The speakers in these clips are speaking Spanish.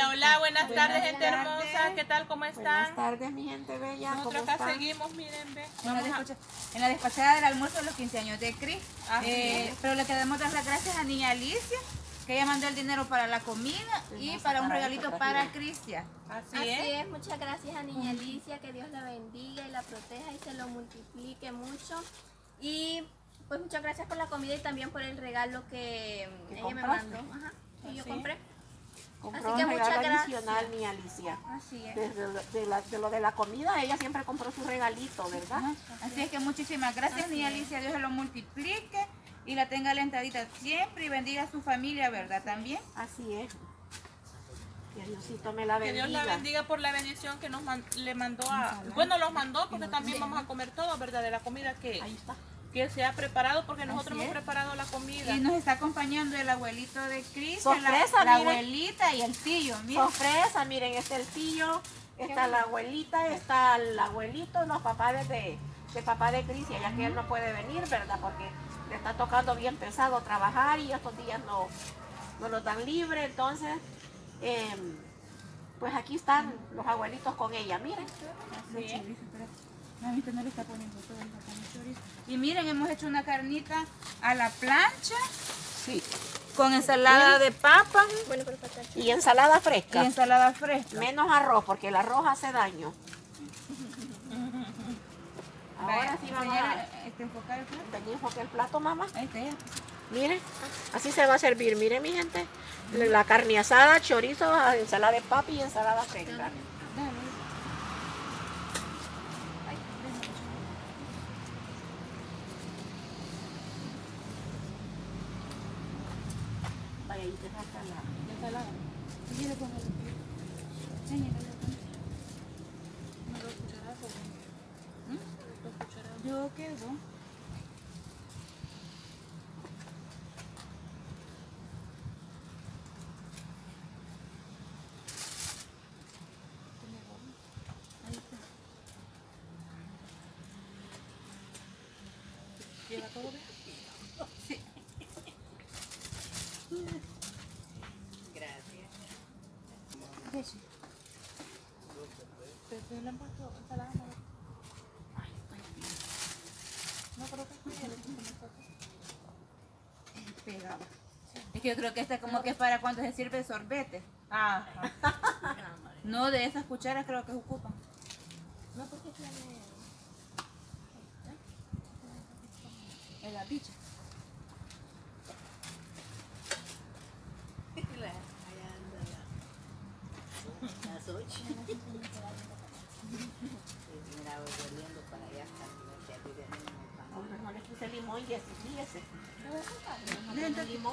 Hola, hola, buenas tardes, gente hermosa. ¿Qué tal? ¿Cómo están? Buenas tardes, mi gente bella. Nosotros acá seguimos, miren, ve. En la despachada del almuerzo de los 15 años de Cris. Pero le queremos dar las gracias a niña Alicia, que ella mandó el dinero para la comida y para un regalito para Cristian. Así es. Muchas gracias a niña Alicia, que Dios la bendiga y la proteja y se lo multiplique mucho. Y pues muchas gracias por la comida y también por el regalo que ella me mandó. Ajá, que yo compré. Compró Así que un muchas regalo gracias. adicional, mi Alicia. Así es. De lo de la comida, ella siempre compró su regalito, ¿verdad? Así es que muchísimas gracias, niña Alicia. Dios se lo multiplique y la tenga alentadita siempre y bendiga a su familia, ¿verdad? También. Así es. Que Diosito me la Que bendiga. Dios la bendiga por la bendición que le mandó a... Bueno, los mandó porque también vamos a comer todo, ¿verdad? De la comida que se ha preparado, porque nosotros hemos preparado la comida. Y nos está acompañando el abuelito de Cris, Sorpresa, la miren. abuelita y el tío. Miren. Sorpresa, miren, está el tío, está la abuelita, está el abuelito, los papás de papá de Cris, ya que él no puede venir, ¿verdad? Porque le está tocando bien pesado trabajar y estos días no lo dan libre, entonces, pues aquí están los abuelitos con ella, miren. Mamita no le está poniendo todo, le está poniendo chorizo. Y miren, hemos hecho una carnita a la plancha. Sí. Con ensalada de papa. Bueno, pero para Y ensalada fresca. Y ensalada fresca. Menos arroz, porque el arroz hace daño. Ahora sí vamos a enfocar el plato. venir a enfocar el plato, mamá. Ahí está ya. Miren, así se va a servir. Miren, mi gente, la carne asada, chorizo, ensalada de papa y ensalada fresca. Dale. Vaya, ahí te falta la ensalada. Y yo le pongo Yo quedo. ¿Lleva todo bien? Sí. Gracias. ¿Te le han puesto ensalada? No, creo que Pegado. Es que yo creo que esta como que es para cuando se sirve sorbete. No, de esas cucharas creo que se ocupan. No, porque tiene... En la picha. Las 8. Mira, voy volviendo para allá hasta Hombre, no le puse limón y así, fíjese. Dentro Limón.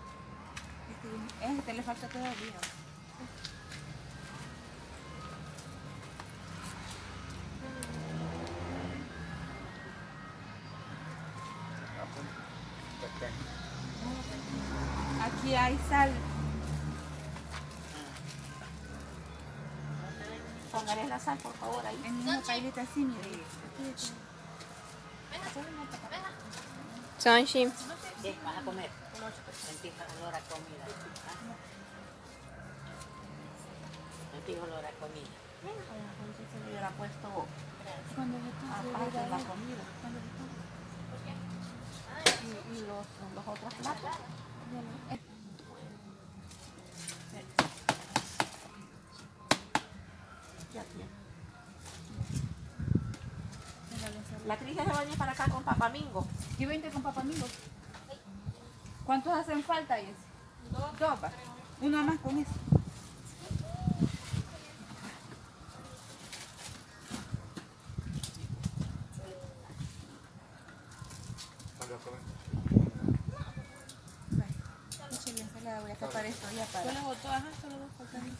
Este le falta todavía. Aquí hay sal. Póngale la sal, por favor, ahí. En una pailita así, mire. Sonshi. ¿Qué vas a comer? Sentís olor a comida. Sentís olor a comida. Entonces se le hubiera puesto Cuando le aparte de la comida. Y los otros platos. Ya tiene. La Cris se va a venir para acá con Papamingo. ¿Y 20 con papamigos? ¿Cuántos hacen falta, Jessy? Dos. Va. Uno más con eso. Échale ensalada, voy a tapar esto ya para... Solo botó, solo dos faltan.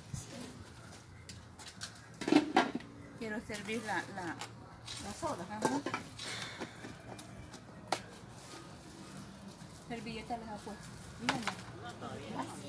Quiero servir la soda. Ajá. Servilleta les ha puesto. Mírala. No, todavía no.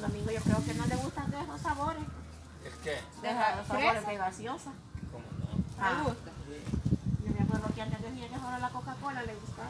Domingo yo creo que no le gustan de esos sabores. ¿El qué? De los sabores de gaseosa. ¿Cómo no? Ah, yo me acuerdo que antes decía que ahora la Coca-Cola le gustaba.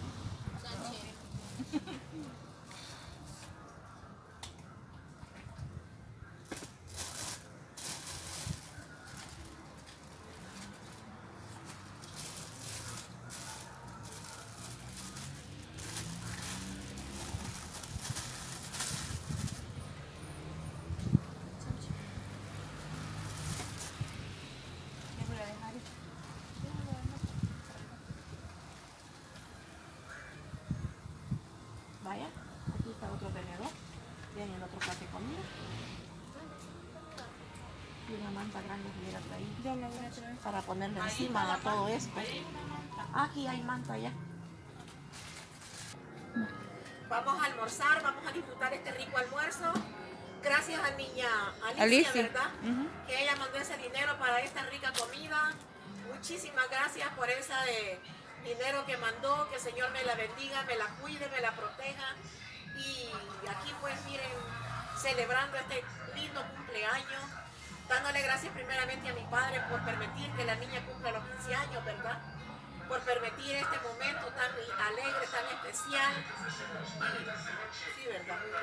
Vaya, aquí está otro tenedor. Tienen el otro plato de comida. Y una manta grande que hubiera traído para ponerle encima a todo esto. Aquí hay manta ya. Vamos a almorzar, vamos a disfrutar este rico almuerzo. Gracias a niña Alicia, ¿verdad? Que ella mandó ese dinero para esta rica comida. Muchísimas gracias por ese dinero que mandó. Que el Señor me la bendiga, me la cuide, me la proteja. Y aquí pues miren, celebrando este lindo cumpleaños, dándole gracias primeramente a mi padre por permitir que la niña cumpla los 15 años, ¿verdad? Por permitir este momento tan alegre, tan especial. Sí, ¿verdad? Muy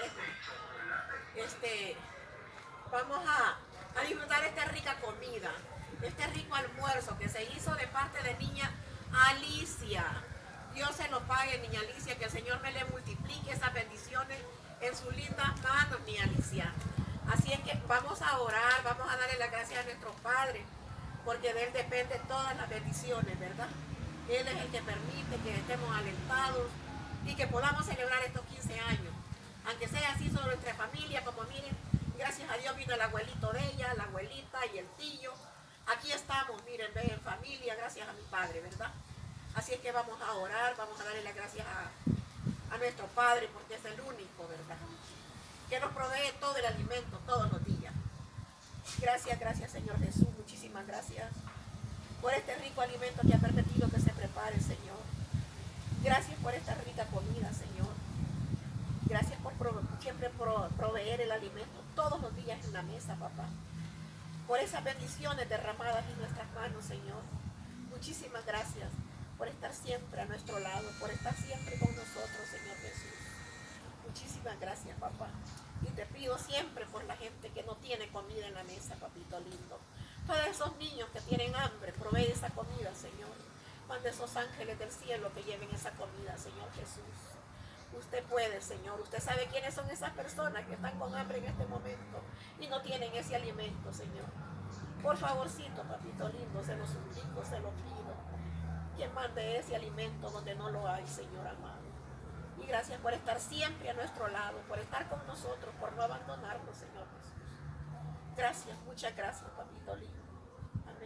lejos. Vamos a disfrutar esta rica comida, este rico almuerzo que se hizo de parte de niña Alicia. Dios se lo pague, niña Alicia, que el Señor me le multiplique esas bendiciones en sus lindas manos, niña Alicia. Así es que vamos a orar, vamos a darle las gracias a nuestro Padre, porque de Él dependen todas las bendiciones, ¿verdad? Él es el que permite que estemos alentados y que podamos celebrar estos 15 años. Aunque sea así sobre nuestra familia, como miren, gracias a Dios vino el abuelito de ella, la abuelita y el tío. Aquí estamos, miren, ven en familia, gracias a mi Padre, ¿verdad? Así es que vamos a orar, vamos a darle las gracias a nuestro Padre, porque es el único, ¿verdad? Que nos provee todo el alimento todos los días. Gracias, gracias Señor Jesús, muchísimas gracias por este rico alimento que ha permitido que se prepare, Señor. Gracias por esta rica comida, Señor. Gracias por siempre proveer el alimento todos los días en la mesa, papá. Por esas bendiciones derramadas en nuestras manos, Señor. Muchísimas gracias por estar siempre a nuestro lado, por estar siempre con nosotros, Señor Jesús. Muchísimas gracias, papá. Y te pido siempre por la gente que no tiene comida en la mesa, papito lindo. Para esos niños que tienen hambre, provee esa comida, Señor. Mande esos ángeles del cielo que lleven esa comida, Señor Jesús. Usted puede, Señor. Usted sabe quiénes son esas personas que están con hambre en este momento y no tienen ese alimento, Señor. Por favorcito, papito lindo, se lo suplico, se lo pido. Que mande ese alimento donde no lo hay, Señor amado. Y gracias por estar siempre a nuestro lado, por estar con nosotros, por no abandonarnos, Señor Jesús. Gracias, muchas gracias, papito lindo. Amén.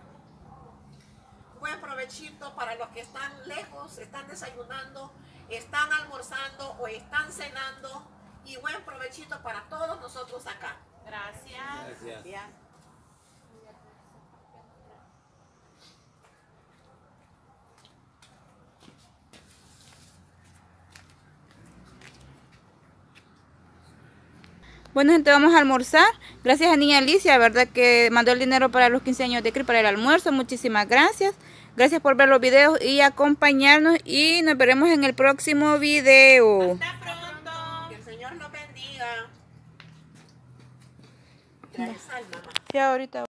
Buen provechito para los que están lejos, están desayunando, están almorzando o están cenando. Y buen provechito para todos nosotros acá. Gracias. Gracias. Bueno, gente, vamos a almorzar. Gracias a niña Alicia, ¿verdad? Que mandó el dinero para los 15 años de Cris, para el almuerzo. Muchísimas gracias. Gracias por ver los videos y acompañarnos. Y nos veremos en el próximo video. Hasta pronto. Que el Señor los bendiga. Trae sal, mamá. Ya ahorita.